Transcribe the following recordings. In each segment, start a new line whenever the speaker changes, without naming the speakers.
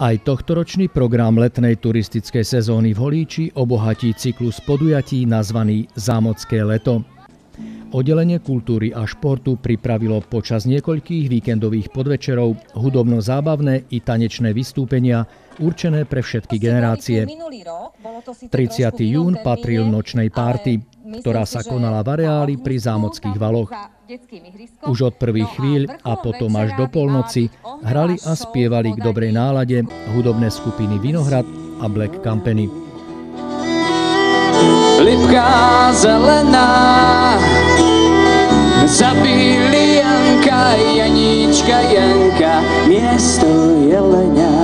Aj tohtoročný program letnej turistickej sezóny v Holíči obohatí cyklus podujatí nazvaný Zámocké leto. Oddelenie kultúry a športu pripravilo počas niekoľkých víkendových podvečerov hudobno-zábavné i tanečné vystúpenia určené pre všetky generácie. 30. jún patril nočnej párty, ktorá sa konala v areáli pri Zámockých valoch. Už od prvých chvíľ a potom až do polnoci hrali a spievali k dobrej nálade hudobné skupiny Vinohrad a Black Company.
Lipka zelená, zabili Janka, Janíčka, Janka, miesto jelenia.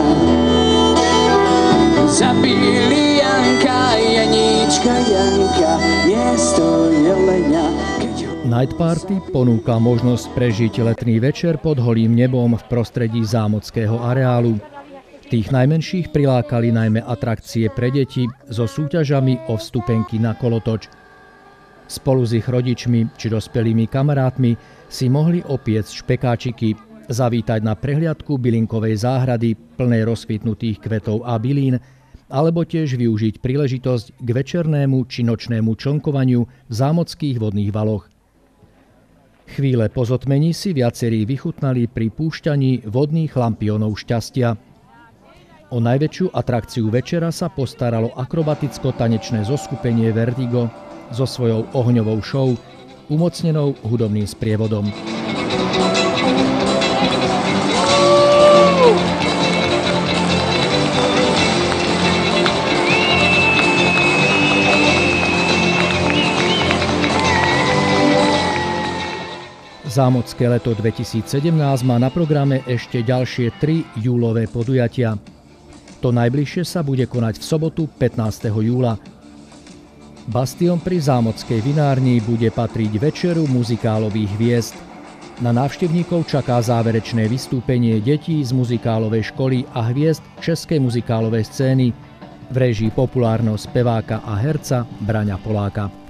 Zabili Janka, Janíčka, Janka, miesto jelenia.
Night Party ponúka možnosť prežiť letný večer pod holým nebom v prostredí zámockého areálu. Tých najmenších prilákali najmä atrakcie pre deti so súťažami o vstupenky na kolotoč. Spolu s ich rodičmi či dospelými kamarátmi si mohli opiecť špekáčiky, zavítať na prehliadku bylinkovej záhrady plnej rozkvitnutých kvetov a bylín, alebo tiež využiť príležitosť k večernému či nočnému člnkovaniu v zámockých vodných valoch. Chvíle po zotmení si viacerí vychutnali pri púšťaní vodných lampiónov šťastia. O najväčšiu atrakciu večera sa postaralo akrobaticko-tanečné zoskupenie Vertigo so svojou ohňovou show, umocnenou hudobným sprievodom. Zámocké leto 2017 má na programe ešte ďalšie 3 júlové podujatia. To najbližšie sa bude konať v sobotu 15. júla. Bastion pri zámockej vinárni bude patriť večeru muzikálových hviezd. Na návštevníkov čaká záverečné vystúpenie detí z muzikálovej školy a hviezd českej muzikálovej scény v réžii populárneho speváka a herca Braňa Poláka.